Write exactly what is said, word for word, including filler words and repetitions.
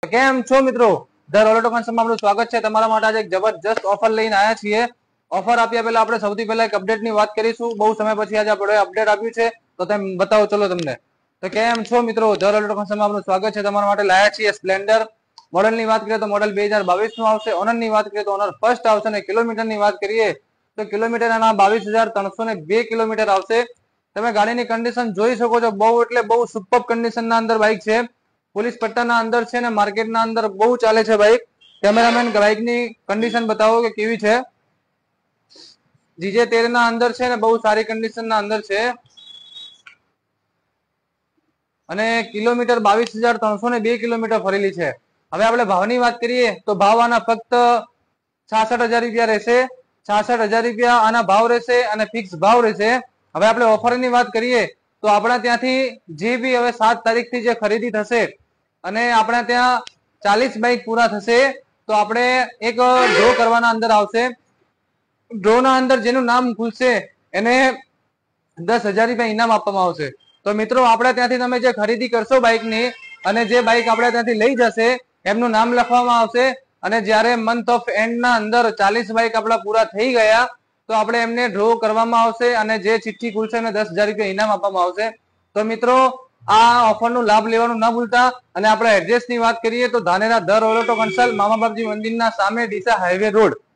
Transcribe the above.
કેમ છો મિત્રો? ધ રોલેટો કન્સર્ટમાં આપનું સ્વાગત છે. તમારા માટે આજે એક જબરજસ્ત ઓફર લઈને આવ્યા છીએ. ઓફર આપ્યા પહેલા આપણે સૌથી પહેલા એક અપડેટની વાત કરીશું. બહુ સમય પછી આજે આપણે અપડેટ આપ્યું છે તો તમે બતાવો ચલો તમને. તો કેમ છો મિત્રો? ધ રોલેટો કન્સર્ટમાં આપનું સ્વાગત છે. તમારા માટે લાયા છીએ સ્પ્લેન્ડર. મોડલની વાત કરીએ તો મોડલ બે હજાર બાવીસ નું આવશે. ઓનરની વાત કરીએ તો ઓનર ફર્સ્ટ આવશે અને કિલોમીટરની વાત કરીએ તો કિલોમીટર એના બાવીસ હજાર ત્રણસો ને બે કિલોમીટર આવશે. તમે ગાડીની કન્ડિશન જોઈ શકો છો. બહુ એટલે બહુ સુપર કન્ડિશનના અંદર બાઇક છે. પોલીસ પટ્ટાના અંદર છે ને માર્કેટના અંદર બહુ ચાલે છે બાઇક. કેમેરામેન બાઇકની કન્ડિશન બતાવો કે કેવી છે. જીજે તેર ના અંદર છે ને બહુ સારી કન્ડિશનના અંદર છે અને કિલોમીટર બાવીસ હજાર ત્રણસો ને બે કિલોમીટર ફરેલી છે. હવે આપણે ભાવની વાત કરીએ તો ભાવ આના ફક્ત છાસઠ હજાર રૂપિયા રહેશે. છાસઠ હજાર રૂપિયા આના ભાવ રહેશે અને ફિક્સ ભાવ રહેશે. હવે આપણે ઓફરની વાત કરીએ તો આપણા ત્યાંથી જે બી હવે સાત તારીખથી જે ખરીદી થશે અને આપણા ત્યાં ચાલીસ બાઇક પૂરા થશે તો આપણે એક ડ્રો કરવાના અંદર આવશે. ડ્રો ના અંદર જેનું નામ ખુલશે એને દસ હજાર રૂપિયા ઇનામ આપવામાં આવશે. તો મિત્રો આપણે ત્યાંથી તમે જે ખરીદી કરશો બાઇકની અને જે બાઇક આપણે ત્યાંથી લઈ જશે એમનું નામ લખવામાં આવશે અને જ્યારે મંથ ઓફ એન્ડ ના અંદર ચાલીસ બાઇક આપણા પૂરા થઈ ગયા તો આપણે એમને ડ્રો કરવામાં આવશે અને જે ચિઠ્ઠી ખુલશે એને દસ હજાર રૂપિયા ઇનામ આપવામાં આવશે. તો મિત્રો આ ઓફરનો લાભ લેવાનું ના ભૂલતા. અને આપણે એડ્રેસની વાત કરીએ તો ધાનેરા ધ રોલેટો કન્સલ્ટ મામા બાપજી મંદિરના સામે ડીસા હાઈવે રોડ